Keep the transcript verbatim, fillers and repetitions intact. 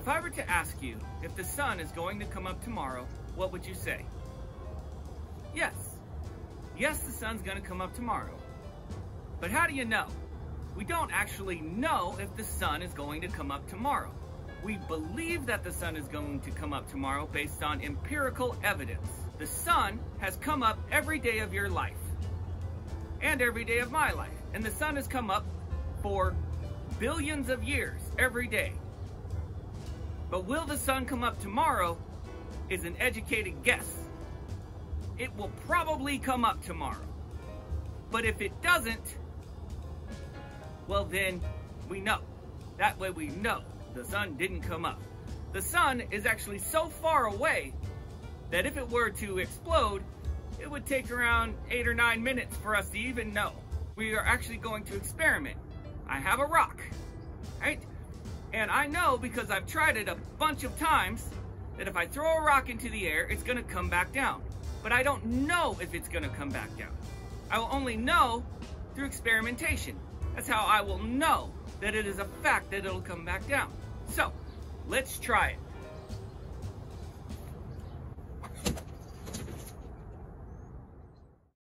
If I were to ask you if the sun is going to come up tomorrow, what would you say? Yes. Yes, the sun's going to come up tomorrow. But how do you know? We don't actually know if the sun is going to come up tomorrow. We believe that the sun is going to come up tomorrow based on empirical evidence. The sun has come up every day of your life and every day of my life. And the sun has come up for billions of years every day. But will the sun come up tomorrow is an educated guess. It will probably come up tomorrow. But if it doesn't, well then we know. That way we know the sun didn't come up. The sun is actually so far away that if it were to explode, it would take around eight or nine minutes for us to even know. We are actually going to experiment. I have a rock, right? And I know because I've tried it a bunch of times that if I throw a rock into the air, it's gonna come back down. But I don't know if it's gonna come back down. I will only know through experimentation. That's how I will know that it is a fact that it'll come back down. So, let's try it.